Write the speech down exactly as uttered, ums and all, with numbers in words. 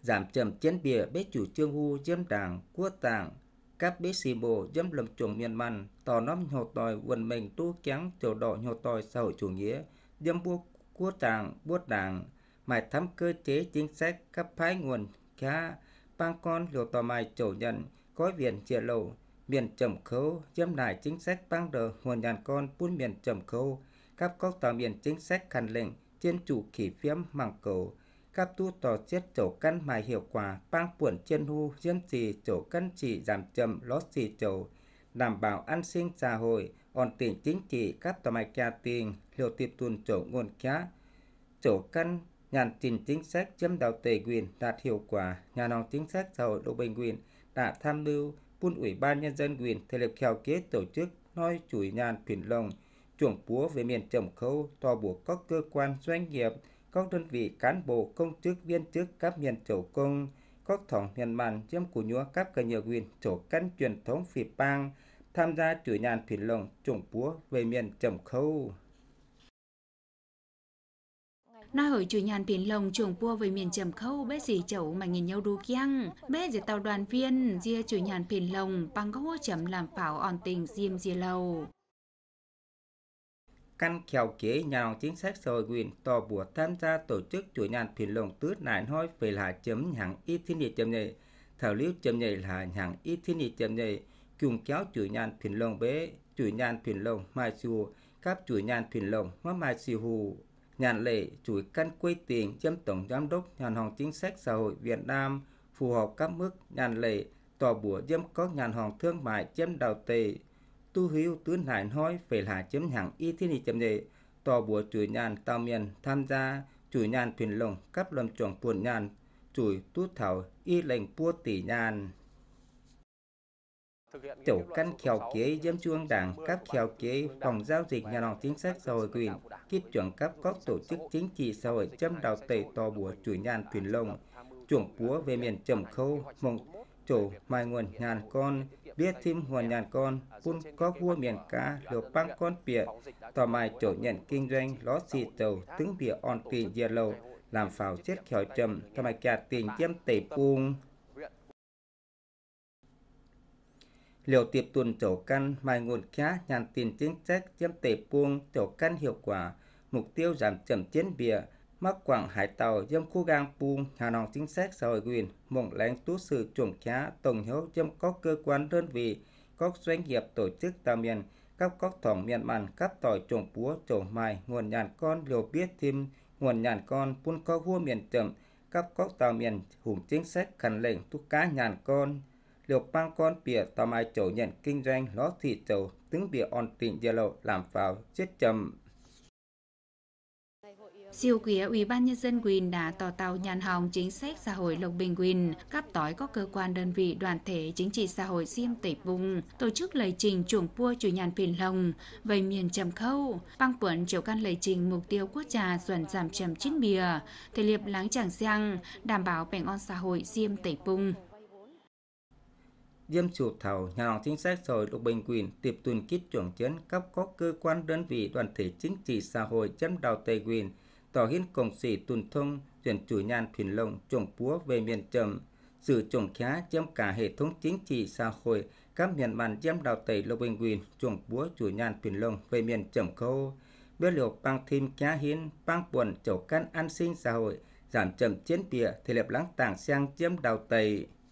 giảm chậm chiến bìa bế chủ trương hu diêm đảng quốc tàng các bế xì bồ diêm lầm trùng miền man tỏ nóm nhột tòi quần mình tu kén tiểu đỏ nhột tòi xã hội chủ nghĩa diêm buộc quốc tàng buốt đảng mài thắm cơ chế chính sách các phái nguồn khá bang con liều tò mài chủ nhận có viện chia lầu miền trầm khấu diêm lại chính sách bang đờ nguồn nhàn con buôn miền trầm khấu các cốc tòa miền chính sách khăn lệnh thiên chủ khỉ phiếm mảng cầu các tu tỏ chết chỗ căn mài hiệu quả bang cuộn trên hu diêm trì chỗ căn trị giảm chậm lót xì chỗ đảm bảo an sinh xã hội ổn định chính trị các tòa mài kia tiền liều tiệp tuần chỗ nguồn khá chỗ căn nhàn trình chính sách chấm đào tề quyền đạt hiệu quả nhà nòng chính sách xã hội độ bình quyền đã tham mưu buôn ủy ban nhân dân quyền thể lập khảo kế tổ chức nói chuỗi nhàn phiền lồng chuồng búa về miền trầm khâu tòa buộc các cơ quan doanh nghiệp các đơn vị cán bộ công chức viên chức các miền chỗ công các thòng miền màn chiếm của nhúa các cơ nhờ quyền chỗ căn truyền thống phỉ bang tham gia chuỗi nhàn phiền lồng chuồng búa về miền trầm khâu. Nói hội chủ nhàn phiền lồng chuồng bua về miền trầm khâu bé gì chậu mà nhìn nhau đu kiang bé gì tàu đoàn viên dia chủ nhàn phiền lồng bằng các hỗ chấm làm phảo on tình diêm dia lầu Căn khéo kế nhà lòng chính sách xã hội quyền tỏ bùa tham gia tổ chức chuỗi nhàn phiền lồng tứ nải hoi về là chấm hàng ít thiên địa chấm nhảy thảo liêu chấm nhảy là hàng ít thiên địa chấm nhảy cùng kéo chuỗi nhàn phiền lồng bế chuỗi nhàn phiền lồng mai siêu các chuỗi nhàn phiền lồng hóa mai siêu hù nhàn lệ chuỗi căn quê tiền chấm tổng giám đốc nhàn hòng chính sách xã hội Việt Nam phù hợp các mức nhàn lệ tỏ bùa dâm có nhàn hòng thương mại chấm đào tề tu hiếu tứ nải hoi về là chấm hàng ít thiên địa chấm nhảy tỏ bùa chuỗi nhàn tàu miền tham gia chuỗi nhàn phiền lồng cấp lâm chuẩn buồn nhàn chuỗi tu thảo y lệnh bua tỷ nhàn Chỗ căn khéo kế diêm chuông đảng các khéo kế phòng giao dịch nhà lòng chính sách xã hội quyền kích chuẩn cấp các tổ chức chính trị xã hội châm đào tẩy tò bùa chuỗi nhàn phiền lồng chuồng búa về miền trầm khâu mộng chỗ mai nguồn nhàn con biết thêm nguồn nhàn con phun có vua miền cá liều băng con bịa tò mai chỗ nhận kinh doanh ló xì tàu tướng bịa on tì dìa lầu làm pháo chết khéo trầm tò mai kẹt tình chiếm tẩy buông liều tiệp tuần chỗ căn mai nguồn khá nhàn tiền chính sách chiếm tề buông chỗ căn hiệu quả mục tiêu giảm chậm chiến bìa mắc quảng hải tàu dâm khu gang buông hà nòng chính sách xã hội quyền mộng lãnh tú sự chuẩn khá tổng hiếu dâm có cơ quan đơn vị các doanh nghiệp tổ chức tàu miền các các thỏng miền màn cấp tỏi trồng búa chỗ mai nguồn nhàn con liều biết thêm nguồn nhàn con buôn có vua miền chậm các các tàu miền hùng chính sách khẩn lệnh tu cá nhàn con liều băng con bìa tàu mai chỗ nhận kinh doanh ló thị chỗ tướng bìa on tỉnh dìa lộ làm pháo chết chậm. Siêu quỹ Ủy ban nhân dân quyền đã tỏ tàu nhàn hòng chính sách xã hội Lộc Bình quyền cấp tỏi các cơ quan đơn vị đoàn thể chính trị xã hội xiêm tẩy vùng tổ chức lời trình chuồng pua chủ nhàn phiền lồng về miền trầm khâu băng quẩn chiều căn lời trình mục tiêu quốc gia dần giảm trầm chín bìa thể liệp láng chẳng giang đảm bảo bình an xã hội xiêm tẩy vùng Diêm chủ thảo nhà lòng chính sách xã hội Lộc Bình quyền tiếp tuần kích chuẩn chấn cấp các cơ quan đơn vị đoàn thể chính trị xã hội chấm đào tề quyền tỏ hiến cộng sĩ tuần thông tuyển chủ nhàn phiền lồng trồng búa về miền trầm sự trồng khá chấm cả hệ thống chính trị xã hội các miền màn chấm đào tề Lộc Bình quyền trồng búa chủ nhàn phiền lồng về miền trầm khâu biết liệu băng thêm khá hiến băng buồn chỗ căn an sinh xã hội giảm chậm chiến bìa thể lập lắng tảng sang chấm đào tề